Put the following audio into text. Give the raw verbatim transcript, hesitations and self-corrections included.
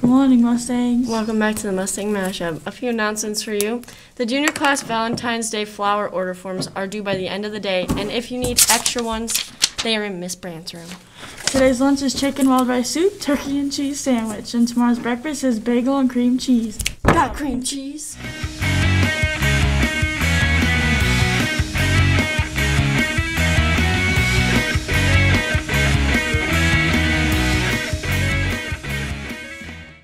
Morning, Mustangs. Welcome back to the Mustang Mashup. A few announcements for you. The junior class Valentine's Day flower order forms are due by the end of the day, and if you need extra ones, they are in Miss Brandt's room. Today's lunch is chicken wild rice soup, turkey and cheese sandwich, and tomorrow's breakfast is bagel and cream cheese. Got cream cheese?